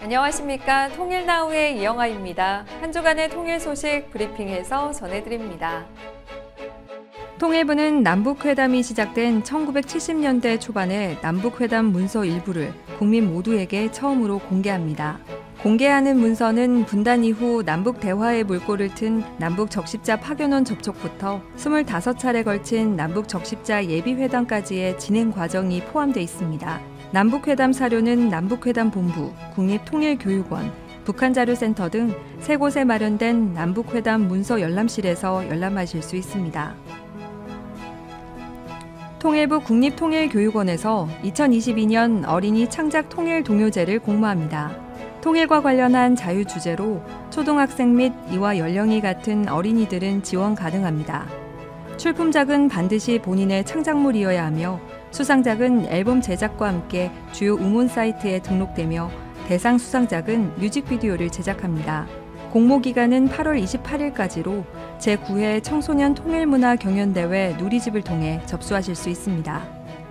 안녕하십니까. 통일나우의 이영아입니다. 한 주간의 통일 소식 브리핑해서 전해드립니다. 통일부는 남북회담이 시작된 1970년대 초반에 남북회담 문서 일부를 국민 모두에게 처음으로 공개합니다. 공개하는 문서는 분단 이후 남북 대화의 물꼬를 튼 남북 적십자 파견원 접촉부터 25차례 걸친 남북 적십자 예비회담까지의 진행 과정이 포함되어 있습니다. 남북회담 사료는 남북회담 본부, 국립통일교육원, 북한자료센터 등 세 곳에 마련된 남북회담 문서 열람실에서 열람하실 수 있습니다. 통일부 국립통일교육원에서 2022년 어린이 창작 통일 동요제를 공모합니다. 통일과 관련한 자유 주제로 초등학생 및 이와 연령이 같은 어린이들은 지원 가능합니다. 출품작은 반드시 본인의 창작물이어야 하며 수상작은 앨범 제작과 함께 주요 음원 사이트에 등록되며 대상 수상작은 뮤직비디오를 제작합니다. 공모 기간은 8월 28일까지로 제9회 청소년 통일문화 경연대회 누리집을 통해 접수하실 수 있습니다.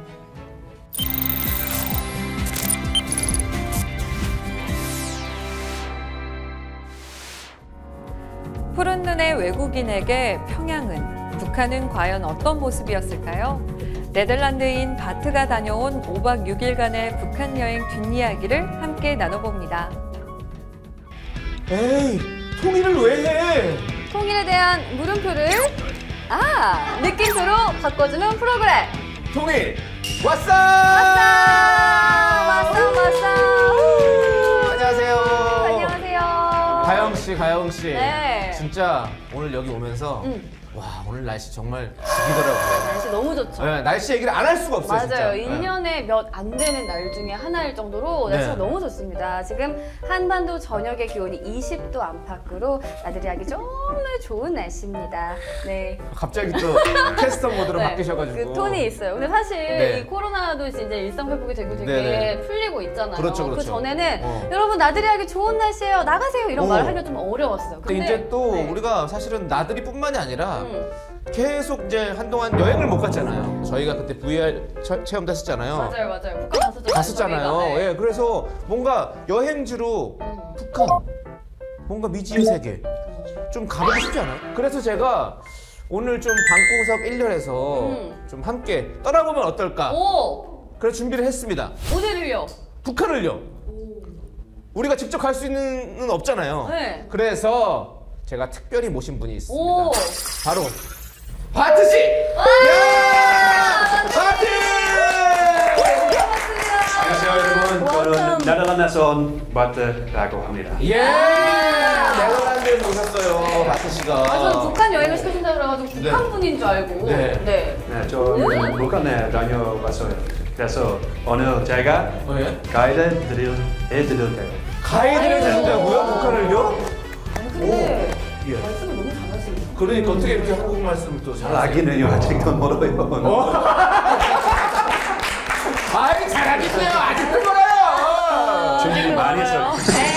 푸른 눈의 외국인에게 평양은, 북한은 과연 어떤 모습이었을까요? 네덜란드인 바트가 다녀온 5박 6일간의 북한 여행 뒷이야기를 함께 나눠봅니다. 에이, 통일을 왜 해? 통일에 대한 물음표를 느낌표로 바꿔주는 프로그램. 통일 왔어! 안녕하세요. 안녕하세요. 가영 씨. 네. 진짜 오늘 여기 오면서 와, 오늘 날씨 정말 죽이더라고요. 날씨 너무 좋죠. 네, 날씨 얘기를 안 할 수가 없어요. 맞아요. 진짜. 1년에 몇 안 되는 날 중에 하나일 정도로 날씨가 네. 너무 좋습니다. 지금 한반도 저녁의 기온이 20도 안팎으로 나들이 하기 정말 좋은 날씨입니다. 네. 갑자기 또 캐스터 모드로 바뀌셔가지고. 그 톤이 있어요. 근데 사실 네. 이 코로나도 이제 일상 회복이 되고 되게 네네. 풀리고 있잖아요. 그렇죠. 그 전에는 여러분 나들이 하기 좋은 날씨예요. 나가세요. 이런 말을 하기가 좀 어려웠어요. 근데 이제 또 우리가 사실은 나들이뿐만이 아니라 계속 이제 한동안 여행을 못 갔잖아요. 저희가 그때 VR 체험도 했었잖아요. 맞아요. 북한 갔었잖아요. 네. 예, 그래서 뭔가 여행지로 북한, 뭔가 미지의 세계 좀 가보고 싶지 않아요? 그래서 제가 오늘 좀 방구석 1년에서 좀 함께 떠나보면 어떨까? 그래서 준비를 했습니다. 어디를요? 북한을요. 우리가 직접 갈 수 있는 건 없잖아요. 네. 그래서 제가 특별히 모신 분이 있습니다. 오. 바로 바트 씨! 바트! 안녕하세요 여러분. 저는 네덜란드에서 온 바트라고 합니다. 예! 네덜란드에서 오셨어요, 바트 씨가. 저는 북한 여행을 시켜준다 그래가지고 북한 분인 줄 알고. 네. 네, 저는 북한에 다녀왔어요. 그래서 오늘 제가 가이드 해드릴게요. 가이드를 해준다고요? 북한을요? 근데 예. 말씀을 너무 잘하시네요. 그러니까 어떻게 이렇게 한국 말씀을 또 잘하세요? 아기는요 아직도 멀어요. 아이, 잘하겠네요. 아직도 몰라요. 준비 많이 했어요.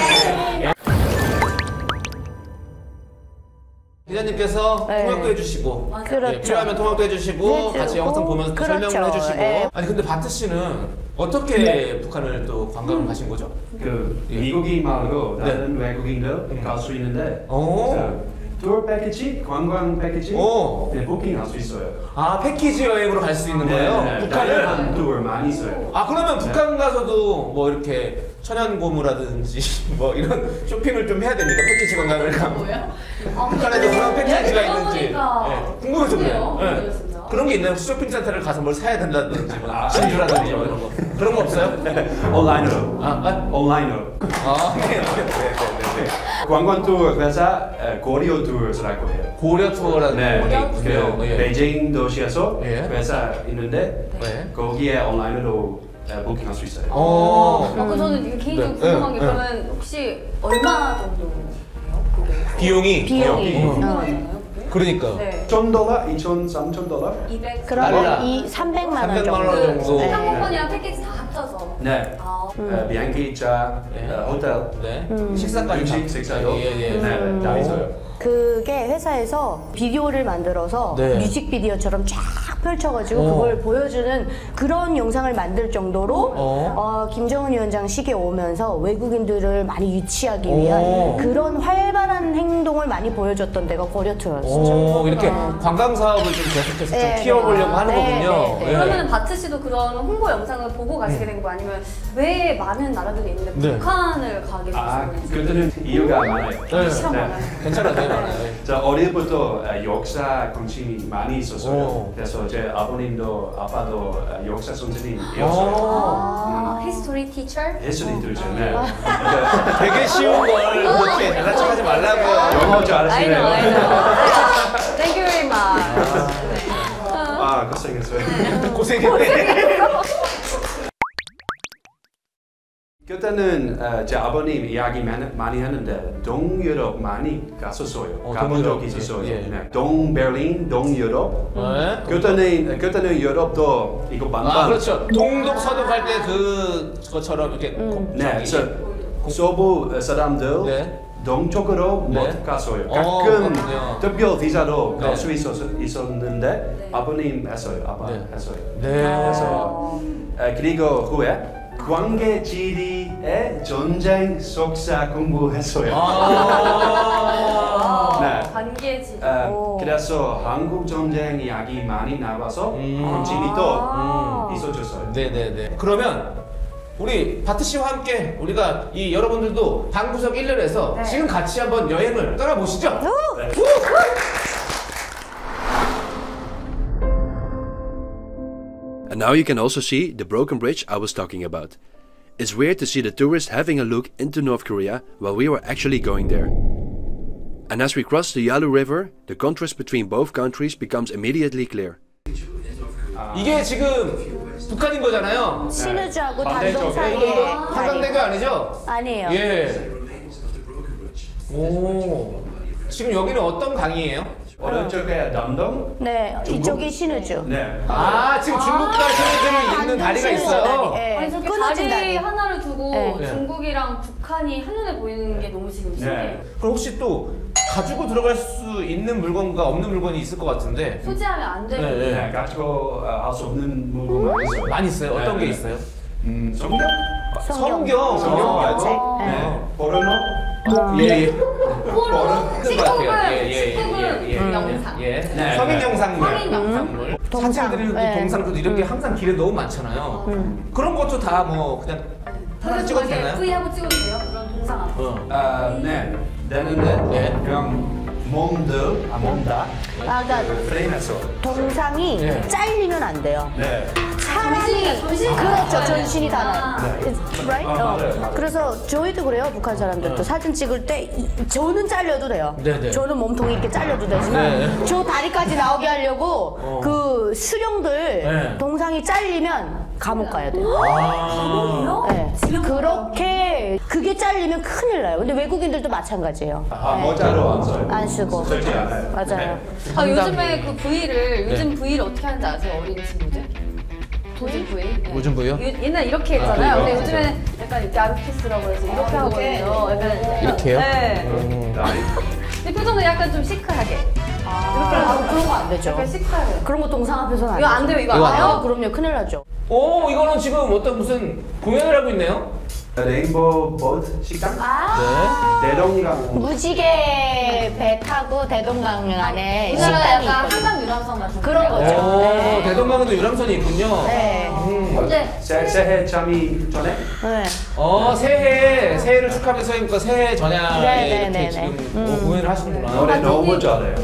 기자님께서 통역도 해주시고, 그렇죠. 필요하면 통역도 해주시고, 같이 영상 보면서 또 그렇죠. 설명을 해주시고. 예. 아니 근데 바트 씨는 어떻게 북한을 또 관광을 가신 거죠? 그 미국인 말고 다른 외국인도 갈 수 있는데 투어 패키지, 관광 패키지 네, 부킹할 수 있어요. 아, 패키지 여행으로 갈 수 있는 거예요? 네, 북한을? 다양한 투어 많이 있어요. 아, 그러면 북한 가서도 뭐 이렇게 천연고무라든지 뭐 이런 쇼핑을 좀 해야 됩니까? 패키지 관광을 가면. 뭐요? 북한에도 그런 패키지가 있는지 들어보니까 궁금해서 그래요. 그렇습니다. 그런 게 있나요? 쇼핑센터를 가서 뭘 사야 된다든지 뭐 진주라든지 뭐 이런 거. 그런 거 없어요? 온라인으로. 온라인으로. 네. 관광 투어 회사 고려 투어스라고 해요. 고려 투어라는 게 있고요. 그 베이징 도시에서 예. 회사 있는데 네. 거기에 온라인으로 부킹할 수 있어요. 그럼 저는 이게 개인적으로 궁금한 게 그러면 혹시 얼마 정도예요? 그게? 비용이. 얼마잖아요? 그러니까. 네. $1,000, $2,000, $3,000? 200. 그러면 이 300만 원 300만 정도. 원 정도. 네. 항공권이랑 패키지 다 합쳐서. 네. 비행기차, 호텔, 네. 식사까지 음식, 식사요. 예. 네, 다 있어요. 그게 회사에서 비디오를 만들어서 네. 뮤직비디오처럼 쫙 펼쳐가지고 그걸 보여주는 그런 영상을 만들 정도로 김정은 위원장식에 오면서 외국인들을 많이 유치하기 위한 그런 활발한 행동을 많이 보여줬던 데가 고려투어였죠. 이렇게 관광 사업을 좀 계속해서 좀 키워보려고 하는 거군요. 예. 그러면 바트 씨도 그런 홍보 영상을 보고 가시게 된 거 아니면 왜 많은 나라들이 있는데 북한을 가게 되셨는지? 그때는 이유가 많아요. 괜찮아요. 많아요. 저 어릴부터 역사 관심이 많이 있었어요. 그래서 제 아버님도 아빠도 역사 선생님이었어요. 히스토리 티처? 예술이 들죠. 네. 되게 쉬운 걸 이렇게 잘난 척하지 말라고요. 영어 잘하시네요. I know. Thank you very much. 아, 고생했어요. 고생했네. 그때는 제 아버님 이야기 많이 하는데 동유럽 많이 갔었어요. 가본 적 있었어요. 네. 동베를린, 동유럽. 그때는 유럽도 이거 반반. 그렇죠. 동독 서독 할 때 그것처럼 이렇게 네, 그래서 서부 사람들 동쪽으로 못 갔어요. 가끔 특별 비자로 갈 수 있었는데 아버님 했어요. 아빠 했어요. 그래서 그리고 후에 관계지리의 전쟁 속사 공부했어요. 관계지리. 그래서 한국 전쟁 이야기 많이 나와서 관심이 또 있어졌어요. 네네네. 그러면 우리 바트 씨와 함께 우리가 이 여러분들도 방구석 1년에서 지금 같이 한번 여행을 떠나보시죠. And now you can also see the broken bridge I was talking about. It's weird to see the tourists having a look into North Korea while we were actually going there. And as we cross the Yalu River, the contrast between both countries becomes immediately clear. 이게 지금 북한인 거잖아요. 신의주하고 단동 사이에 한강대교 아니죠? 아니에요. 예. 오. 지금 여기는 어떤 강이에요? 오른쪽에 남동? 네, 이쪽이 신의주. 네. 지금 중국과 신의주를 잇는 다리가 있어요. 아니 저렇게 끊어진 다리 다리. 하나를 두고 네. 중국이랑 북한이 한눈에 보이는 게 너무 지금 신기해요. 그럼 혹시 또 가지고 들어갈 수 있는 물건과 없는 물건이 있을 것 같은데 소지하면 안 되는 네, 가지고 할 수 없는 물건이 있어요. 많이 있어요? 어떤 게 있어요? 성경? 성경. 포르노? 예. 포로, 식품은 영상. 예. 성인 영상물. 성인 영상물. 사진들이 동상들도 이렇게 항상 길에 너무 많잖아요. 그런 것도 다 뭐 그냥 하나 찍어도 되나요? V하고 찍어도 돼요? 그런 동상 앞에. 네. 되는데 그냥 몸다. 그러니까 프레임에서. 동상이 잘리면 안 돼요. 네. 전신. 그렇죠. 전신이 다 나요. 네. Right? 그래서 저희도 그래요. 북한 사람들도 사진 찍을 때 저는 잘려도 돼요. 저는 몸통이 이렇게 잘려도 되지만 저 다리까지 나오게 하려고 그 수령들 동상이 잘리면 감옥 가야 돼요. 감옥이요? 네. 그렇게 그게 잘리면 큰일 나요. 근데 외국인들도 마찬가지예요. 모자로 안 써요. 안 쓰고. 쓰지 않아요. 맞아요. 요즘에 그 V를 요즘 V를 어떻게 하는지 아세요? 어린 친구들? 도진 V. 요즘 V요? 옛날 이렇게 했잖아요. 근데 요즘에는 약간 이렇게 아르키스라고 해서 이렇게 하거든요. 약간 이렇게요? 네. 근데 표정도 약간 좀 시크하게. 그런 거 안 되죠. 약간 시크하게. 그런 거 동상 앞에서는 안 이거 안 돼요. 이거 안 돼요. 그럼요. 큰일 나죠. 오, 이거는 지금 어떤 무슨 공연을 하고 있네요? 레인보우 보트 식당? 대동강. 무지개 배 타고 대동강 안에 우리나라 식당이 약간 있거든요. 한강 유람선 같은 그런 거죠. 오, 대동강에도 유람선이 있군요. 네. 근데 새해 잠이 전에? 네. 새해를 축하하면서 그러니까 새해 전야에 네, 이렇게 지금 공연을 하시는구나. 노래 너무 잘해요.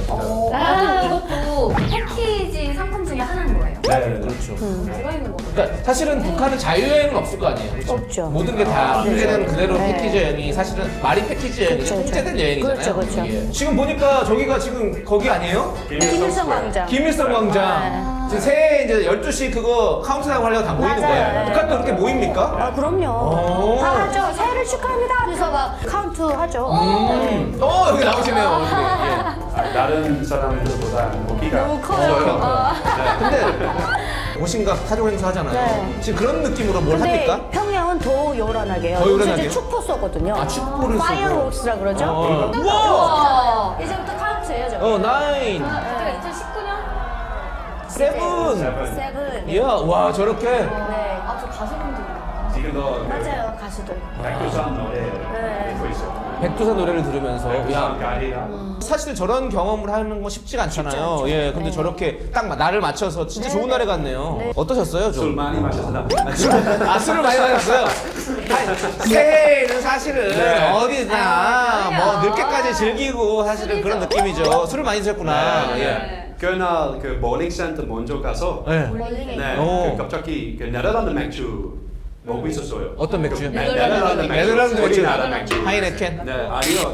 이것도 패키지 상품 중에 하나인 거예요. 네, 그렇죠. 들어있는 거. 그러니까 사실은 북한은 자유여행은 없을 거 아니에요. 그렇죠? 없죠. 모든 게 다 통제된 그대로 네. 패키지 여행이 사실은 말이 패키지 여행이 그렇죠, 통제된 여행이잖아요. 그렇죠. 예. 지금 보니까 저기가 지금 거기 아니에요? 김일성 광장. 김일성 광장. 지금 새해 이제 12시 그거 카운트다운 하려고 다 모이는 맞아요. 거예요. 네. 북한도 그렇게 모입니까? 아, 그럼요. 다 하죠. 새해를 축하합니다 하면서 막 카운트 하죠. 여기 나오시네요. 예. 다른 사람들보다 고기가 너무 커요. 근데 오신각 타조 행사 하잖아요. 네. 지금 그런 느낌으로 뭘 근데 합니까? 평양은 더 요란하게 해요. 더 요란하게요? 이제 축포 쏘거든요. 아, 축포를 쏘고. 파이어웍스라 그러죠. 우와! 이제부터 카운트예요, 저. 9. 그때가 2019년? 세븐. 세븐. 이야, 와 저렇게. 네. 아, 저 가수분들. 지금도 맞아요, 가수들. 백두산 노래 네. 듣고 있어요. 백두산 노래를 들으면서 야. 백두산 가이드랑 사실 저런 경험을 하는 건 쉽지가 않잖아요. 예, 근데 저렇게 딱 나를 맞춰서 진짜 좋은 날에 갔네요. 어떠셨어요, 좀? 술 많이 마셨나? 술을 많이 마셨어요. 새해에는 사실은 어디냐, 뭐 늦게까지 즐기고 사실은 그런 느낌이죠. 술을 많이 드셨구나. 예. 그날 그 모닝센터 먼저 가서 네. 그 갑자기 그 네덜란드 맥주 먹고 있었어요. 어떤 맥주요? 네덜란드 맥주. 네덜란드 맥주. 우리나라 맥주. 하이네켄. 네, 아니요.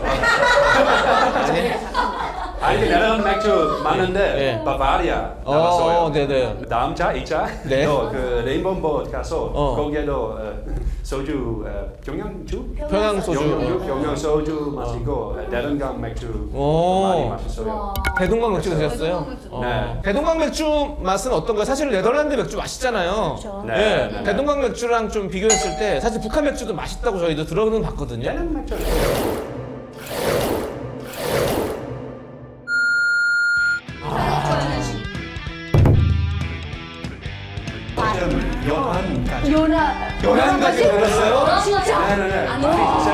아니, 네덜란드 맥주 많은데 네. 바바리아 나왔어요. 네네. 다음 차, 2차 네. 그 레인보우 가서 거기에도 소주, 경양주? 평양 소주. 경양 소주 마시고 대동강 맥주 오. 많이 마셨어요. 대동강 맥주 드셨어요? 네. 대동강 맥주 맛은 어떤가요? 사실 네덜란드 맥주 맛있잖아요. 네, 예. 네. 대동강 맥주랑 좀 비교했을 때 사실 북한 맥주도 맛있다고 저희도 들어는 봤거든요. 얘는 맥주. 연안까지 들었어요? 진짜? 네네네. 한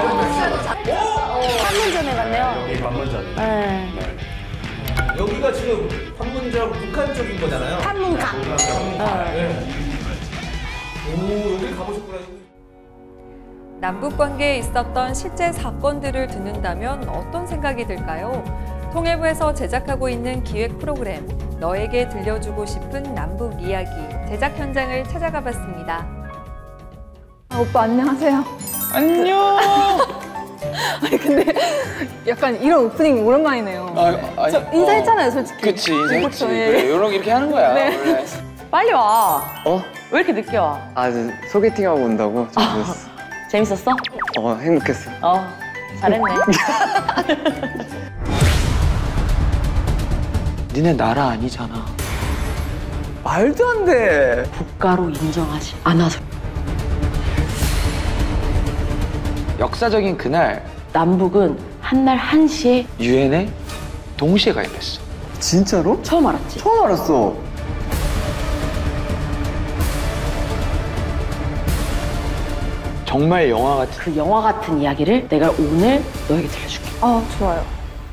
년 전에 갔네요. 여기 방문전. 네. 여기가 지금 판문점 북한 쪽인 거잖아요. 한문강. 오, 여기 가보셨구나. 남북 관계에 있었던 실제 사건들을 듣는다면 어떤 생각이 들까요? 통일부에서 제작하고 있는 기획 프로그램 너에게 들려주고 싶은 남북 이야기 제작 현장을 찾아가 봤습니다. 오빠 안녕하세요. 안녕. 아니 근데 약간 이런 오프닝 오랜만이네요. 아니, 저 인사했잖아요, 솔직히. 그치, 인사했지. 그쵸, 예. 그래, 이렇게 하는 거야. 네. 원래. 빨리 와. 어? 왜 이렇게 늦게 와? 아, 소개팅하고 온다고? 좀 늦었어. 재밌었어? 행복했어. 잘했네. 니네 나라 아니잖아. 말도 안 돼. 국가로 인정하지 않아서. 역사적인 그날 남북은 한날 1시에 유엔에 동시에 가입했어. 진짜로? 처음 알았지? 처음 알았어. 정말 영화 같은. 그 영화 같은 이야기를 내가 오늘 너에게 들려줄게. 좋아요.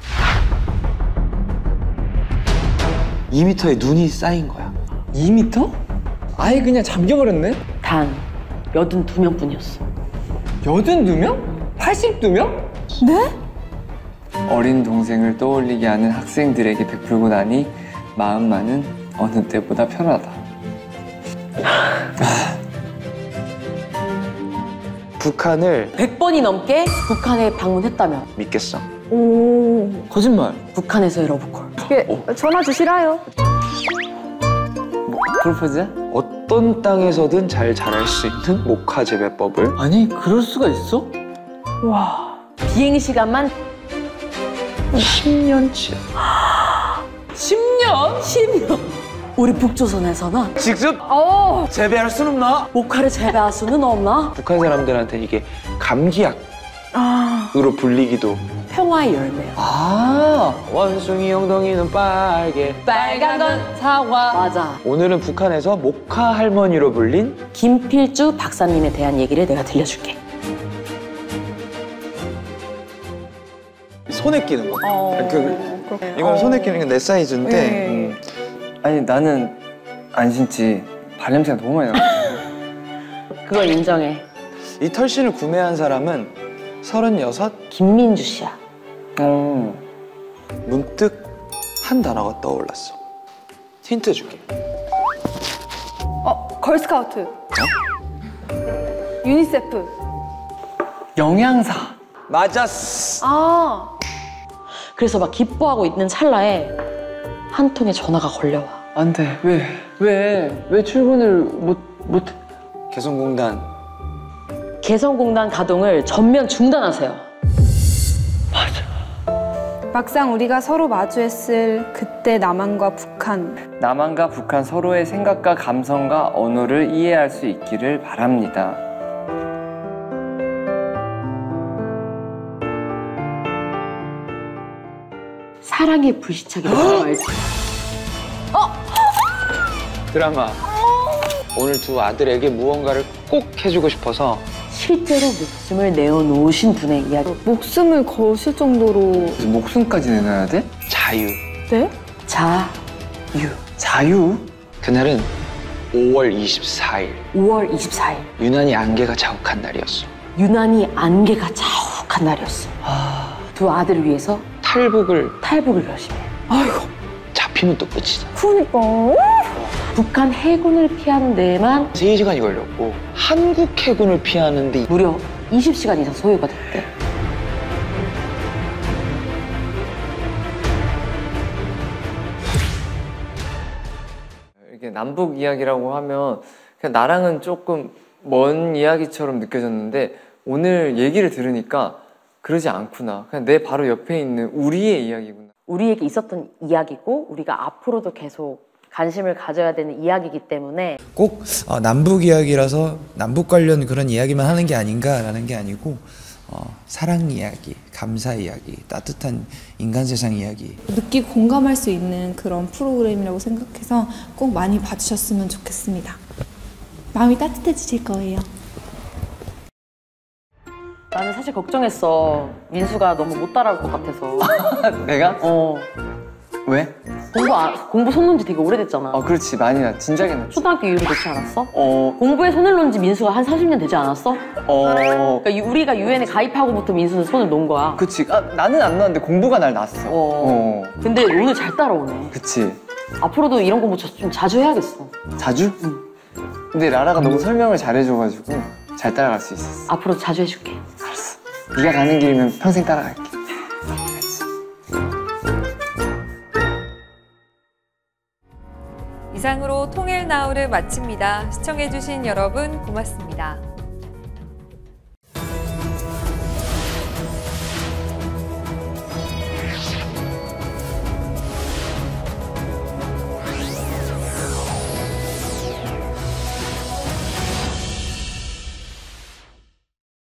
2m의 눈이 쌓인 거야. 2m? 아예 그냥 잠겨버렸네? 단 82명뿐이었어. 82명? 82명? 네? 어린 동생을 떠올리게 하는 학생들에게 베풀고 나니 마음만은 어느 때보다 편하다. 북한을 100번이 넘게 북한에 방문했다며. 믿겠어? 오. 거짓말. 북한에서의 러브콜. 전화 주시라요. 뭐, 프로포즈? 어떤 땅에서든 잘 자랄 수 있는 목화 재배법을. 아니, 그럴 수가 있어? 와. 비행 시간만 10년치야. 10년? 10년. 우리 북조선에서는 직접 재배할 수는 없나? 목화를 재배할 수는 없나? 북한 사람들한테 이게 감기약으로 불리기도. 평화의 열매야. 원숭이 엉덩이는 빨개. 빨간 건 사과. 맞아. 오늘은 북한에서 목화 할머니로 불린 김필주 박사님에 대한 얘기를 내가 들려줄게. 손에 끼는 거. 이건 손에 끼는 게 내 사이즈인데. 아니 나는 안 신지 발냄새가 너무 많이 나. 그걸 인정해. 이 털신을 구매한 사람은 36. 김민주 씨야. 문득 한 단어가 떠올랐어. 힌트 줄게. 걸스카우트. 유니세프. 영양사. 맞았어. 그래서 막 기뻐하고 있는 찰나에 한 통의 전화가 걸려와. 안 돼. 왜 출근을 못해? 개성공단 가동을 전면 중단하세요. 막상 우리가 서로 마주했을 그때 남한과 북한. 남한과 북한 서로의 생각과 감성과 언어를 이해할 수 있기를 바랍니다. 사랑의 불시착이라고 알지? 드라마. 오늘 두 아들에게 무언가를 꼭 해주고 싶어서 실제로 목숨을 내어놓으신 분의 이야기. 목숨을 거실 정도로. 목숨까지 내놔야 돼? 자유. 네? 자유. 자유? 그날은 5월 24일. 5월 24일. 유난히 안개가 자욱한 날이었어. 유난히 안개가 자욱한 날이었어. 두 아들을 위해서 탈북을 열심히 해. 아이고. 잡히면 또 끝이다. 그러니까. 북한 해군을 피하는 데에만 3시간이 걸렸고 한국 해군을 피하는데 무려 20시간 이상 소요가 됐대. 이게 남북 이야기라고 하면 그냥 나랑은 조금 먼 이야기처럼 느껴졌는데 오늘 얘기를 들으니까 그러지 않구나. 그냥 내 바로 옆에 있는 우리의 이야기구나. 우리에게 있었던 이야기고 우리가 앞으로도 계속 관심을 가져야 되는 이야기이기 때문에 꼭 남북 이야기라서 남북 관련 그런 이야기만 하는 게 아닌가라는 게 아니고 사랑 이야기, 감사 이야기, 따뜻한 인간 세상 이야기 느끼고 공감할 수 있는 그런 프로그램이라고 생각해서 꼭 많이 봐주셨으면 좋겠습니다. 마음이 따뜻해지실 거예요. 나는 사실 걱정했어. 민수가 너무 못 따라올 것 같아서. 내가? 왜? 공부 손 놓은 지 되게 오래됐잖아. 그렇지. 많이 나. 진작에 났지. 초등학교 이후로 그렇지 않았어? 공부에 손을 놓은 지 민수가 한 30년 되지 않았어? 그러니까 우리가 유엔에 가입하고부터 민수는 손을 놓은 거야. 그치. 나는 안 나왔는데 공부가 날 났어. 근데 오늘 잘 따라오네. 그치. 앞으로도 이런 공부 좀 자주 해야겠어. 자주? 응. 근데 라라가 너무 설명을 잘해줘가지고 잘 따라갈 수 있었어. 앞으로 자주 해줄게. 알았어. 네가 가는 길이면 평생 따라갈게. 이상으로 통일나우를 마칩니다. 시청해주신 여러분 고맙습니다.